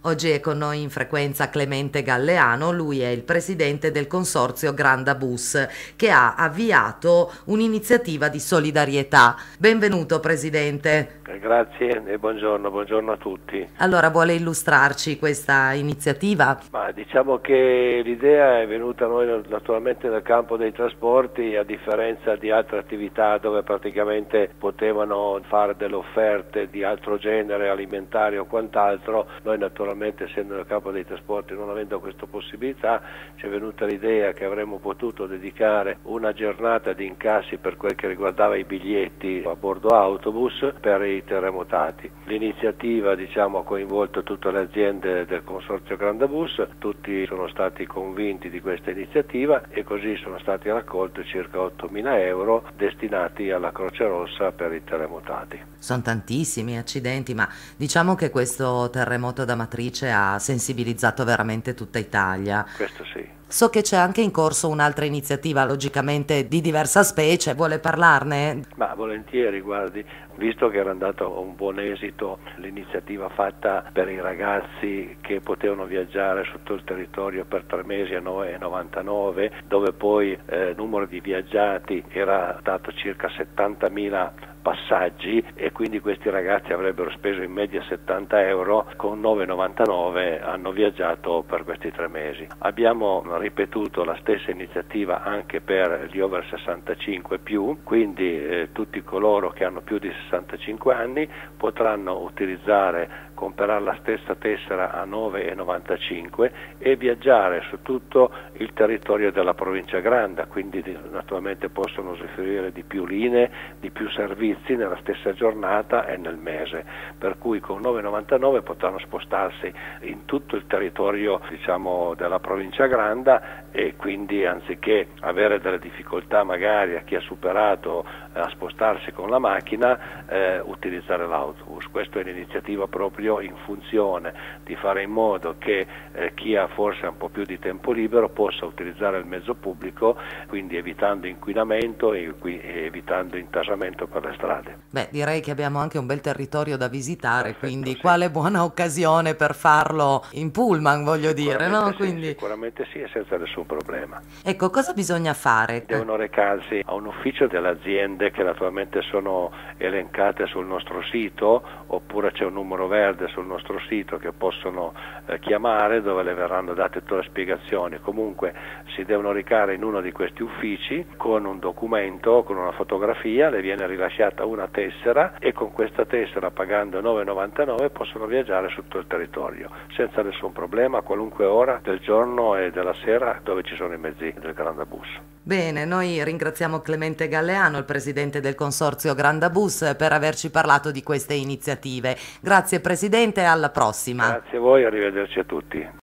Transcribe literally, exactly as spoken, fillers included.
Oggi è con noi in frequenza Clemente Galleano, lui è il presidente del consorzio Grandabus che ha avviato un'iniziativa di solidarietà. Benvenuto Presidente. Grazie e buongiorno, buongiorno a tutti. Allora, vuole illustrarci questa iniziativa? Ma diciamo che l'idea è venuta a noi naturalmente nel campo dei trasporti, a differenza di altre attività dove praticamente potevano fare delle offerte di altro genere, alimentari o quant'altro. Noi naturalmente, essendo nel campo dei trasporti, non avendo questa possibilità, ci è venuta l'idea che avremmo potuto dedicare una giornata di incassi per quel che riguardava i biglietti a bordo autobus per i terremotati. L'iniziativa, diciamo, ha coinvolto tutte le aziende del consorzio Grandabus, tutti sono stati convinti di questa iniziativa e così sono stati raccolti circa ottomila euro destinati alla Croce Rossa per i terremotati. Sono tantissimi, accidenti, ma diciamo che questo terremoto da matrice ha sensibilizzato veramente tutta Italia. Questo sì. So che c'è anche in corso un'altra iniziativa, logicamente di diversa specie, vuole parlarne? Ma volentieri, guardi, visto che era andato a un buon esito l'iniziativa fatta per i ragazzi che potevano viaggiare su tutto il territorio per tre mesi a nove e novantanove, dove poi il eh, numero di viaggiati era stato circa settantamila passaggi e quindi questi ragazzi avrebbero speso in media settanta euro, con nove e novantanove hanno viaggiato per questi tre mesi. Abbiamo ripetuto la stessa iniziativa anche per gli over sessantacinque più, quindi eh, tutti coloro che hanno più di sessantacinque anni potranno utilizzare, comprare la stessa tessera a nove e novantacinque e viaggiare su tutto il territorio della provincia Granda, quindi naturalmente possono usufruire di più linee, di più servizi nella stessa giornata e nel mese, per cui con nove e novantanove potranno spostarsi in tutto il territorio, diciamo, della provincia Granda e quindi anziché avere delle difficoltà magari a chi ha superato eh, a spostarsi con la macchina, eh, utilizzare l'autobus. Questa è un'iniziativa proprio in funzione di fare in modo che eh, chi ha forse un po' più di tempo libero possa utilizzare il mezzo pubblico, quindi evitando inquinamento e evitando intasamento per le strade. Beh, direi che abbiamo anche un bel territorio da visitare, Perfetto, quindi sì. quale buona occasione per farlo in pullman, voglio dire, no? Sì, Quindi... Sicuramente sì, e senza nessun problema. Ecco, cosa bisogna fare? Devono recarsi a un ufficio delle aziende che naturalmente sono elencate sul nostro sito, oppure c'è un numero verde sul nostro sito che possono eh, chiamare, dove le verranno date tutte le spiegazioni. Comunque si devono recare in uno di questi uffici con un documento, con una fotografia, le viene rilasciata una tessera e con questa tessera, pagando nove e novantanove, possono viaggiare su tutto il territorio senza nessun problema, a qualunque ora del giorno e della sera dove ci sono i mezzi del Grandabus. Bene, noi ringraziamo Clemente Galleano, il presidente del consorzio Grandabus, per averci parlato di queste iniziative. Grazie Presidente e alla prossima. Grazie a voi, arrivederci a tutti.